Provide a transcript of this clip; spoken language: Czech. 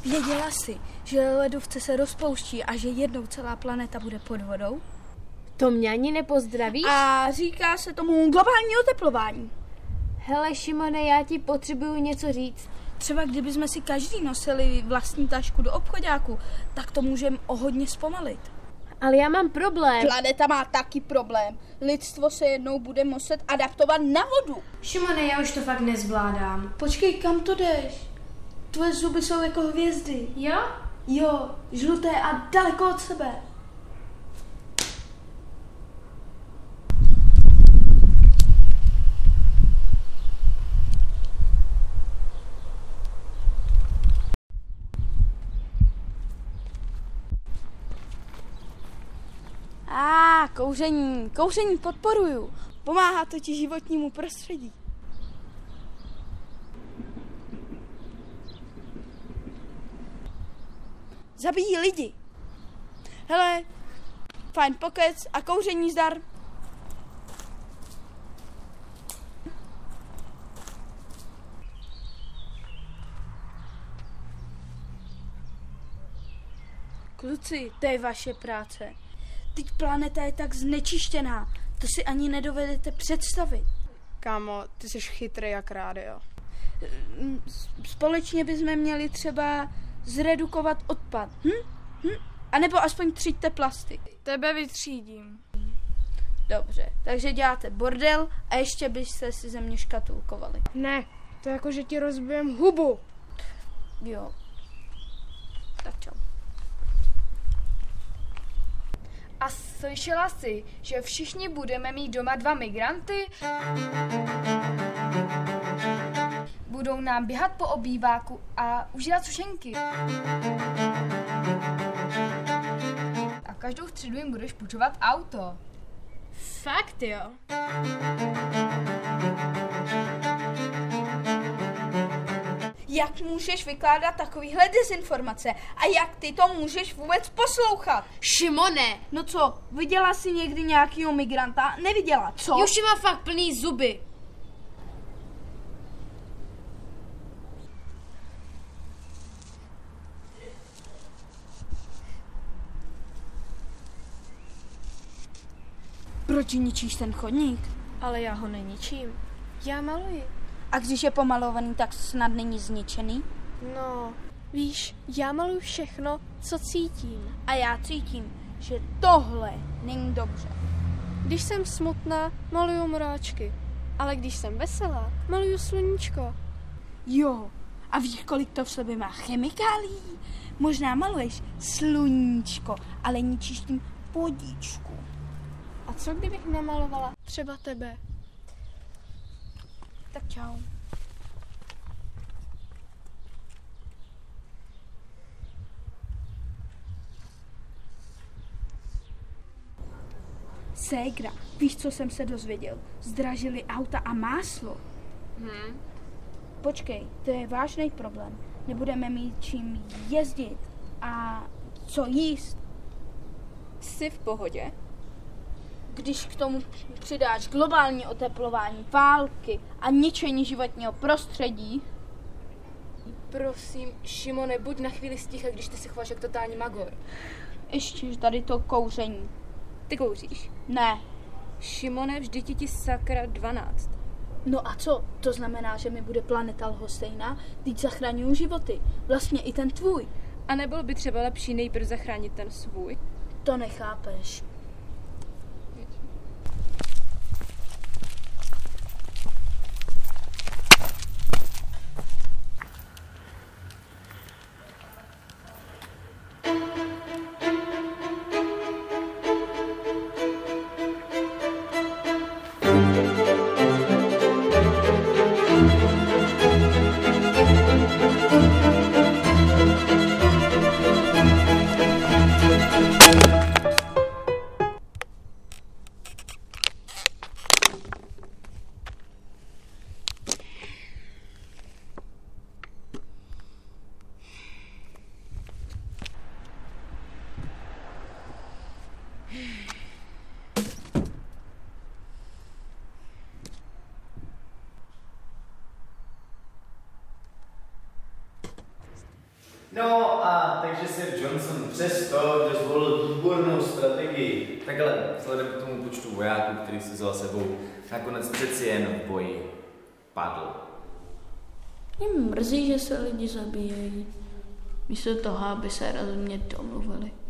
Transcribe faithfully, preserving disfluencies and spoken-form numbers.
Věděla jsi, že ledovce se rozpouští a že jednou celá planeta bude pod vodou? To mě ani nepozdravíš? A říká se tomu globální oteplování. Hele, Šimone, já ti potřebuju něco říct. Třeba kdybychom si každý nosili vlastní tašku do obchodáku, tak to můžeme o hodně zpomalit. Ale já mám problém. Planeta má taky problém. Lidstvo se jednou bude muset adaptovat na vodu. Šimone, já už to fakt nezvládám. Počkej, kam to jdeš? Tvoje zuby jsou jako hvězdy. Jo? Jo, žluté a daleko od sebe. A ah, kouření, kouření podporuju. Pomáhá totiž životnímu prostředí. Zabíjí lidi. Hele, fajn pokec a kouření zdar. Kluci, to je vaše práce. Teď planeta je tak znečištěná, to si ani nedovedete představit. Kámo, ty jsi chytrý jak rádio. Společně bychom měli třeba zredukovat odpad. Hm? Hm? A nebo aspoň tříďte plasty. Tebe vytřídím. Dobře, takže děláte bordel a ještě byste si ze mě škatulkovali. Ne, to jako, že ti rozbijem hubu. Jo. Tak čau. A slyšela jsi, že všichni budeme mít doma dva migranty? Budou nám běhat po obýváku a užívat sušenky. A každou středu jim budeš půjčovat auto. Fakt jo. Jak můžeš vykládat takovýhle dezinformace? A jak ty to můžeš vůbec poslouchat? Šimone! No co, viděla jsi někdy nějakýho migranta? Neviděla, co? Už má fakt plný zuby. Proč ničíš ten chodník? Ale já ho neničím. Já maluji. A když je pomalovaný, tak snad není zničený? No, víš, já maluji všechno, co cítím. A já cítím, že tohle není dobře. Když jsem smutná, maluju mráčky. Ale když jsem veselá, maluju sluníčko. Jo, a víš, kolik to v sobě má chemikálií? Možná maluješ sluníčko, ale ničíš tím vodičku. A co kdybych namalovala třeba tebe? Tak čau. Ségra, víš, co jsem se dozvěděl? Zdražili auta a máslo. Hmm. Počkej, to je vážný problém. Nebudeme mít čím jezdit a co jíst. Jsi v pohodě? Když k tomu přidáš globální oteplování, války a ničení životního prostředí. Prosím, Šimone, buď na chvíli sticha, když ty se chováš jak totální magor. Ještě tady to kouření. Ty kouříš? Ne. Šimone, vždyť je ti sakra dvanáct. No a co? To znamená, že mi bude planeta lhostejná? Teď zachraňuju životy. Vlastně i ten tvůj. A nebylo by třeba lepší nejprve zachránit ten svůj? To nechápeš. No a takže Sir Johnson přesto, že zvolil výbornou strategii, tak ale vzhledem k tomu počtu vojáků, který si vzal sebou, nakonec přeci jen v boji padl. Mě mrzí, že se lidi zabíjejí. Místo toho, aby se rozumně domluvili.